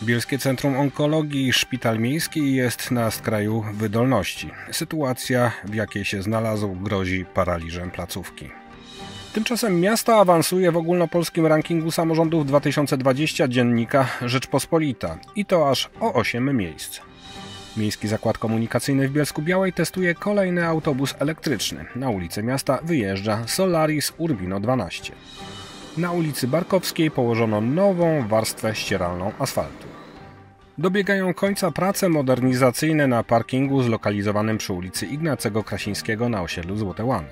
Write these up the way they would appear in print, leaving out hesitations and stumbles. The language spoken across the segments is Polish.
Bielskie Centrum Onkologii, szpital miejski jest na skraju wydolności. Sytuacja, w jakiej się znalazł, grozi paraliżem placówki. Tymczasem miasto awansuje w ogólnopolskim rankingu samorządów 2020 dziennika Rzeczpospolita i to aż o 8 miejsc. Miejski Zakład Komunikacyjny w Bielsku-Białej testuje kolejny autobus elektryczny. Na ulicę miasta wyjeżdża Solaris Urbino 12. Na ulicy Barkowskiej położono nową warstwę ścieralną asfaltu. Dobiegają końca prace modernizacyjne na parkingu zlokalizowanym przy ulicy Ignacego Krasińskiego na osiedlu Złote Łany.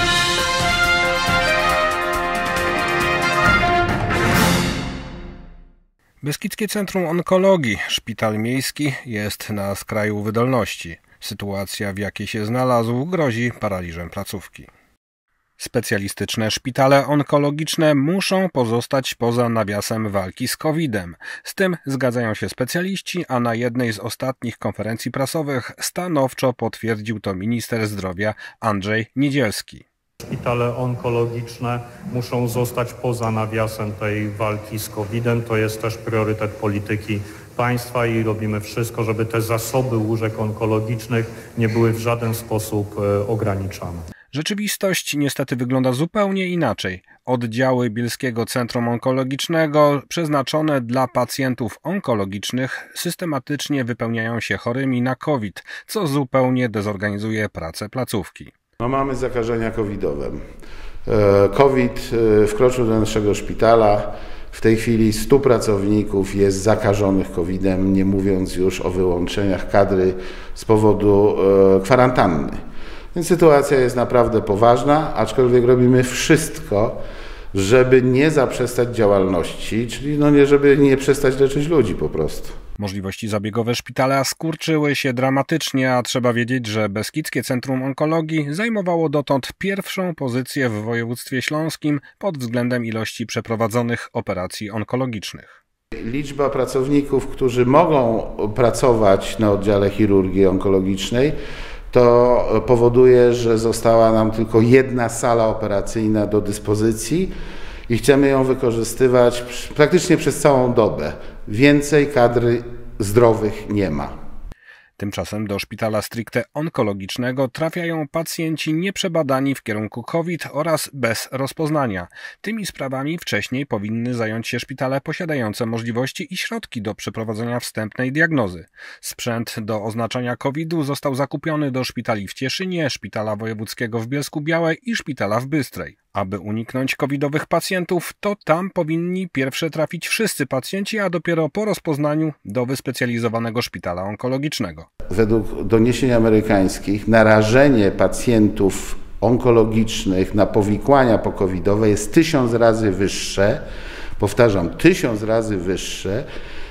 Beskidzkie Centrum Onkologii, szpital miejski jest na skraju wydolności. Sytuacja, w jakiej się znalazł, grozi paraliżem placówki. Specjalistyczne szpitale onkologiczne muszą pozostać poza nawiasem walki z COVID-em. Z tym zgadzają się specjaliści, a na jednej z ostatnich konferencji prasowych stanowczo potwierdził to minister zdrowia Andrzej Niedzielski. Szpitale onkologiczne muszą zostać poza nawiasem tej walki z COVID-em. To jest też priorytet polityki państwa i robimy wszystko, żeby te zasoby łóżek onkologicznych nie były w żaden sposób ograniczane. Rzeczywistość niestety wygląda zupełnie inaczej. Oddziały Bielskiego Centrum Onkologicznego przeznaczone dla pacjentów onkologicznych systematycznie wypełniają się chorymi na COVID, co zupełnie dezorganizuje pracę placówki. Mamy zakażenia covidowe. COVID wkroczył do naszego szpitala. W tej chwili 100 pracowników jest zakażonych COVID-em, nie mówiąc już o wyłączeniach kadry z powodu kwarantanny. Więc sytuacja jest naprawdę poważna, aczkolwiek robimy wszystko, żeby nie zaprzestać działalności, czyli żeby nie przestać leczyć ludzi po prostu. Możliwości zabiegowe szpitala skurczyły się dramatycznie, a trzeba wiedzieć, że Beskidzkie Centrum Onkologii zajmowało dotąd pierwszą pozycję w województwie śląskim pod względem ilości przeprowadzonych operacji onkologicznych. Liczba pracowników, którzy mogą pracować na oddziale chirurgii onkologicznej, to powoduje, że została nam tylko jedna sala operacyjna do dyspozycji i chcemy ją wykorzystywać praktycznie przez całą dobę. Więcej kadry zdrowych nie ma. Tymczasem do szpitala stricte onkologicznego trafiają pacjenci nieprzebadani w kierunku COVID oraz bez rozpoznania. Tymi sprawami wcześniej powinny zająć się szpitale posiadające możliwości i środki do przeprowadzenia wstępnej diagnozy. Sprzęt do oznaczania COVID-u został zakupiony do szpitali w Cieszynie, szpitala wojewódzkiego w Bielsku-Białej i szpitala w Bystrej. Aby uniknąć covidowych pacjentów, to tam powinni pierwsze trafić wszyscy pacjenci, a dopiero po rozpoznaniu do wyspecjalizowanego szpitala onkologicznego. Według doniesień amerykańskich narażenie pacjentów onkologicznych na powikłania pocovidowe jest 1000 razy wyższe, powtarzam, 1000 razy wyższe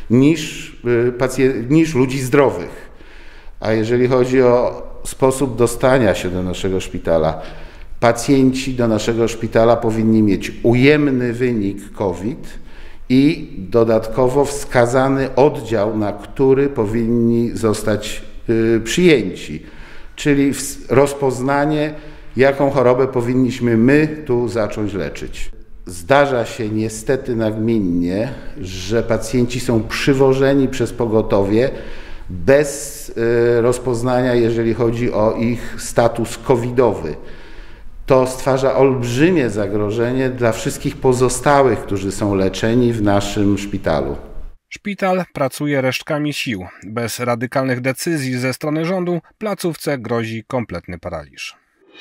niż ludzi zdrowych. A jeżeli chodzi o sposób dostania się do naszego szpitala, pacjenci do naszego szpitala powinni mieć ujemny wynik COVID i dodatkowo wskazany oddział, na który powinni zostać przyjęci, czyli rozpoznanie, jaką chorobę powinniśmy my tu zacząć leczyć. Zdarza się niestety nagminnie, że pacjenci są przywożeni przez pogotowie bez rozpoznania, jeżeli chodzi o ich status covidowy. To stwarza olbrzymie zagrożenie dla wszystkich pozostałych, którzy są leczeni w naszym szpitalu. Szpital pracuje resztkami sił. Bez radykalnych decyzji ze strony rządu placówce grozi kompletny paraliż.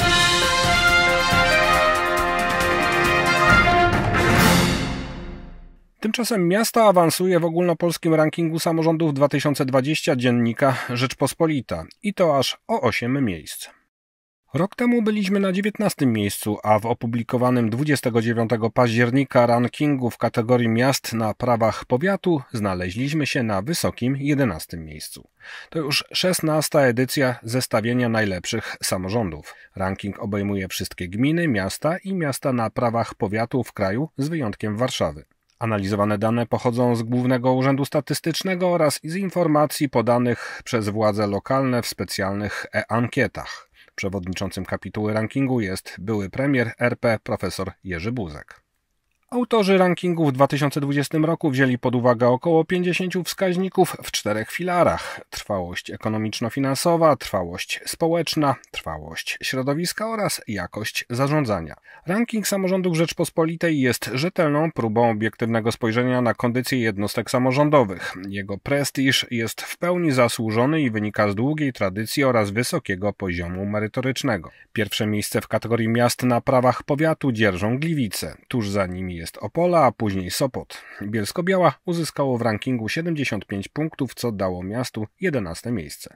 Tymczasem miasto awansuje w ogólnopolskim rankingu samorządów 2020 dziennika Rzeczpospolita i to aż o 8 miejsc. Rok temu byliśmy na 19 miejscu, a w opublikowanym 29 października rankingu w kategorii miast na prawach powiatu znaleźliśmy się na wysokim 11 miejscu. To już 16. edycja zestawienia najlepszych samorządów. Ranking obejmuje wszystkie gminy, miasta i miasta na prawach powiatu w kraju z wyjątkiem Warszawy. Analizowane dane pochodzą z Głównego Urzędu Statystycznego oraz z informacji podanych przez władze lokalne w specjalnych e-ankietach. Przewodniczącym kapituły rankingu jest były premier RP profesor Jerzy Buzek. Autorzy rankingu w 2020 roku wzięli pod uwagę około 50 wskaźników w 4 filarach: trwałość ekonomiczno-finansowa, trwałość społeczna, trwałość środowiska oraz jakość zarządzania. Ranking samorządów Rzeczpospolitej jest rzetelną próbą obiektywnego spojrzenia na kondycję jednostek samorządowych. Jego prestiż jest w pełni zasłużony i wynika z długiej tradycji oraz wysokiego poziomu merytorycznego. Pierwsze miejsce w kategorii miast na prawach powiatu dzierżą Gliwice. Tuż za nimi jest Opola, a później Sopot. Bielsko-Biała uzyskało w rankingu 75 punktów, co dało miastu 11 miejsce.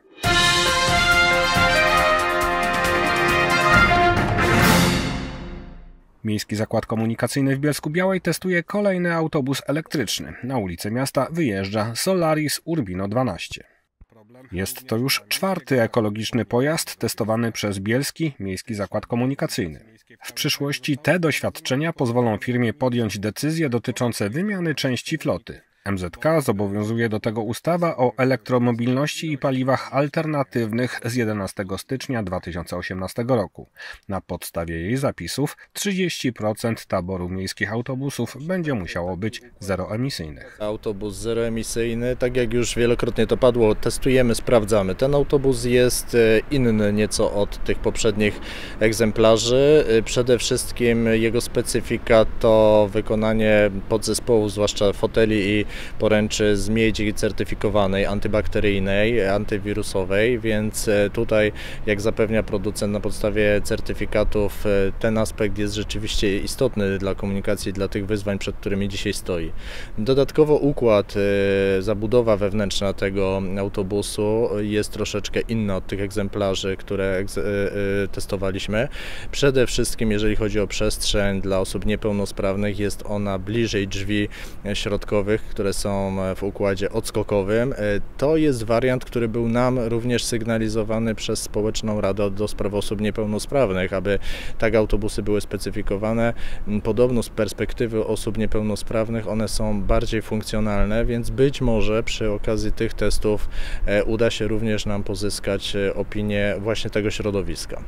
Miejski Zakład Komunikacyjny w Bielsku-Białej testuje kolejny autobus elektryczny. Na ulicę miasta wyjeżdża Solaris Urbino 12. Jest to już 4. ekologiczny pojazd testowany przez Bielski Miejski Zakład Komunikacyjny. W przyszłości te doświadczenia pozwolą firmie podjąć decyzje dotyczące wymiany części floty. MZK zobowiązuje do tego ustawa o elektromobilności i paliwach alternatywnych z 11 stycznia 2018 roku. Na podstawie jej zapisów 30% taboru miejskich autobusów będzie musiało być zeroemisyjnych. Autobus zeroemisyjny, tak jak już wielokrotnie to padło, testujemy, sprawdzamy. Ten autobus jest inny nieco od tych poprzednich egzemplarzy. Przede wszystkim jego specyfika to wykonanie podzespołów, zwłaszcza foteli i poręczy z miedzi certyfikowanej, antybakteryjnej, antywirusowej, więc tutaj, jak zapewnia producent na podstawie certyfikatów, ten aspekt jest rzeczywiście istotny dla komunikacji, dla tych wyzwań, przed którymi dzisiaj stoi. Dodatkowo układ, zabudowa wewnętrzna tego autobusu jest troszeczkę inna od tych egzemplarzy, które testowaliśmy. Przede wszystkim, jeżeli chodzi o przestrzeń dla osób niepełnosprawnych, jest ona bliżej drzwi środkowych, które są w układzie odskokowym. To jest wariant, który był nam również sygnalizowany przez Społeczną Radę do Spraw Osób Niepełnosprawnych, aby tak autobusy były specyfikowane. Podobno z perspektywy osób niepełnosprawnych one są bardziej funkcjonalne, więc być może przy okazji tych testów uda się również nam pozyskać opinię właśnie tego środowiska.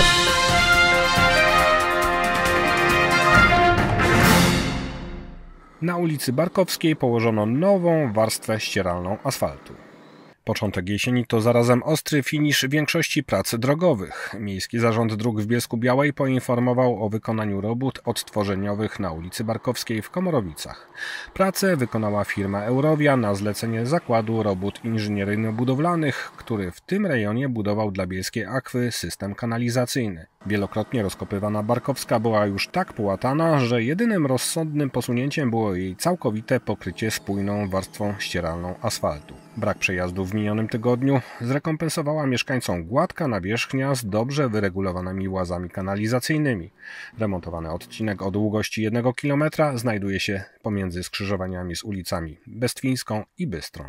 Na ulicy Barkowskiej położono nową warstwę ścieralną asfaltu. Początek jesieni to zarazem ostry finisz większości prac drogowych. Miejski Zarząd Dróg w Bielsku-Białej poinformował o wykonaniu robót odtworzeniowych na ulicy Barkowskiej w Komorowicach. Pracę wykonała firma Eurovia na zlecenie Zakładu Robót Inżynieryjno-Budowlanych, który w tym rejonie budował dla Bielskiej Akwy system kanalizacyjny. Wielokrotnie rozkopywana Barkowska była już tak połatana, że jedynym rozsądnym posunięciem było jej całkowite pokrycie spójną warstwą ścieralną asfaltu. Brak przejazdu w minionym tygodniu zrekompensowała mieszkańcom gładka nawierzchnia z dobrze wyregulowanymi łazami kanalizacyjnymi. Remontowany odcinek o długości 1 km znajduje się pomiędzy skrzyżowaniami z ulicami Bestwińską i Bystrą.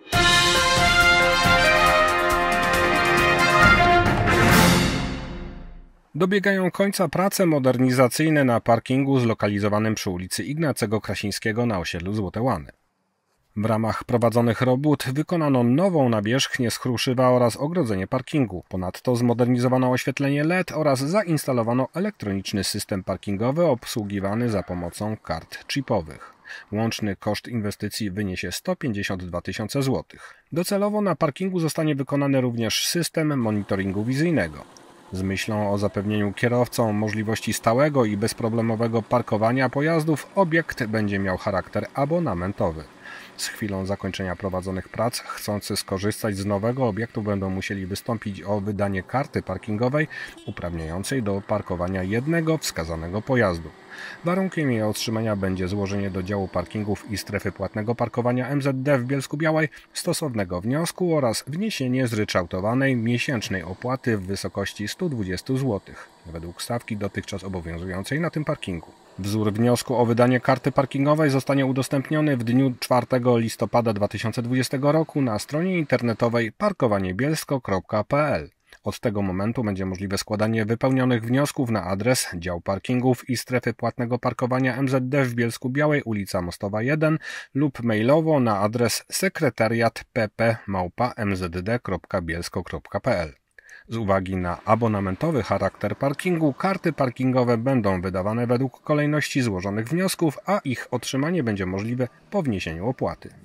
Dobiegają końca prace modernizacyjne na parkingu zlokalizowanym przy ulicy Ignacego Krasińskiego na osiedlu Złote Łany. W ramach prowadzonych robót wykonano nową nawierzchnię z kruszywa oraz ogrodzenie parkingu. Ponadto zmodernizowano oświetlenie LED oraz zainstalowano elektroniczny system parkingowy obsługiwany za pomocą kart chipowych. Łączny koszt inwestycji wyniesie 152 000 złotych. Docelowo na parkingu zostanie wykonany również system monitoringu wizyjnego. Z myślą o zapewnieniu kierowcom możliwości stałego i bezproblemowego parkowania pojazdów obiekt będzie miał charakter abonamentowy. Z chwilą zakończenia prowadzonych prac chcący skorzystać z nowego obiektu będą musieli wystąpić o wydanie karty parkingowej uprawniającej do parkowania jednego wskazanego pojazdu. Warunkiem jej otrzymania będzie złożenie do działu parkingów i strefy płatnego parkowania MZD w Bielsku-Białej stosownego wniosku oraz wniesienie zryczałtowanej miesięcznej opłaty w wysokości 120 zł, według stawki dotychczas obowiązującej na tym parkingu. Wzór wniosku o wydanie karty parkingowej zostanie udostępniony w dniu 4 listopada 2020 roku na stronie internetowej parkowaniebielsko.pl. Od tego momentu będzie możliwe składanie wypełnionych wniosków na adres dział parkingów i strefy płatnego parkowania MZD w Bielsku-Białej, ulica Mostowa 1 lub mailowo na adres sekretariat pp@mzd.bielsko.pl. Z uwagi na abonamentowy charakter parkingu, karty parkingowe będą wydawane według kolejności złożonych wniosków, a ich otrzymanie będzie możliwe po wniesieniu opłaty.